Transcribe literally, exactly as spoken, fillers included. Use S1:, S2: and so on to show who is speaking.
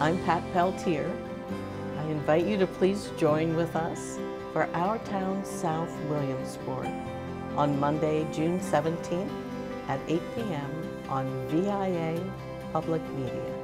S1: I'm Pat Peltier. I invite you to please join with us for Our Town South Williamsport on Monday, June seventeenth at eight p m on V I A Public Media.